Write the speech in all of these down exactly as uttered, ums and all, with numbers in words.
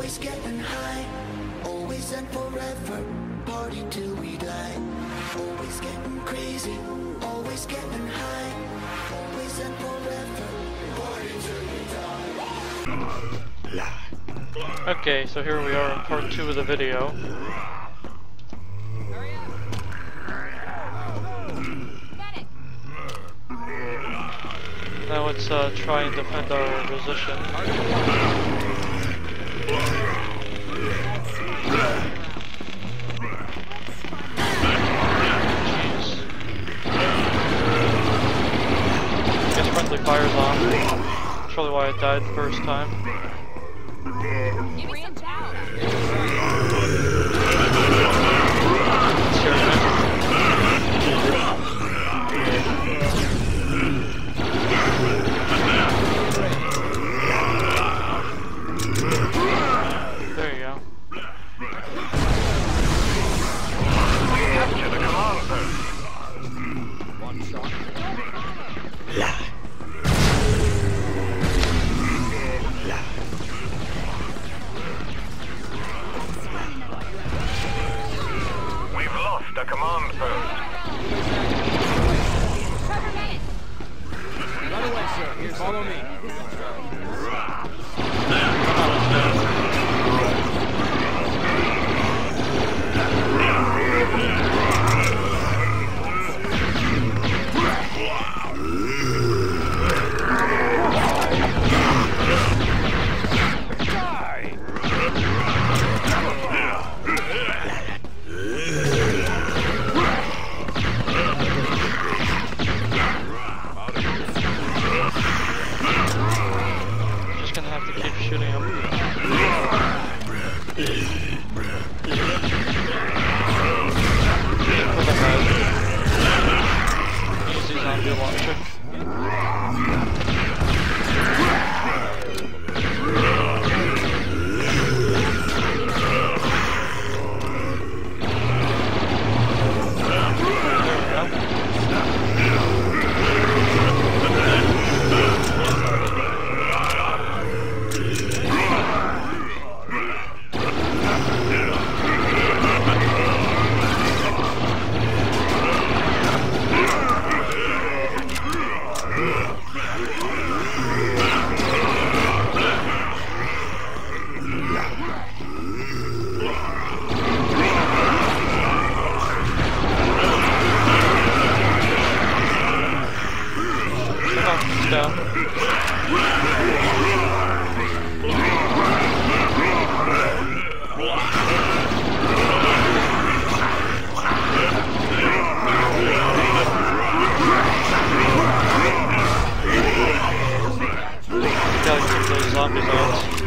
Always getting high, always and forever, party till we die. Always getting crazy, always getting high, always and forever, party till we die. Okay, so here we are in part two of the video. Now let's uh, try and defend our position. Jeez. Guess friendly fire's on. That's probably why I died the first time. Follow me. Shooting him. Easy zombie launcher. Down. Gotta keep those zombies out.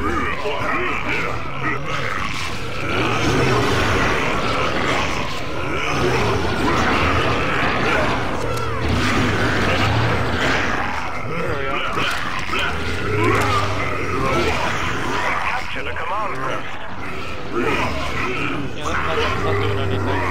Yeah, that's not, not doing anything.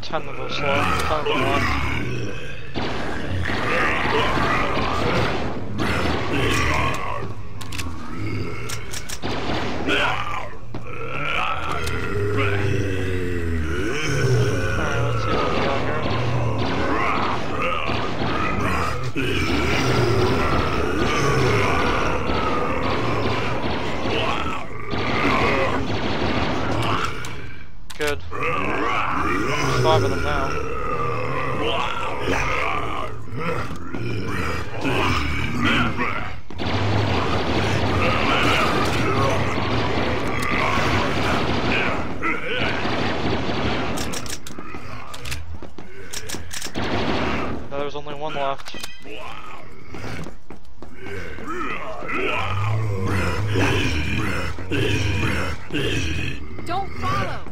ten of those slow. ten of them left. Good. There's five of them now. Now there's only one left. Don't follow!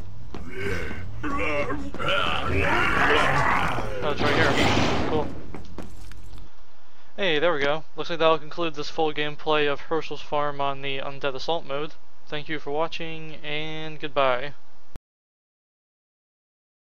Oh, it's right here. Cool. Hey, there we go. Looks like that'll conclude this full gameplay of Hershel's Farm on the Undead Assault mode. Thank you for watching, and goodbye.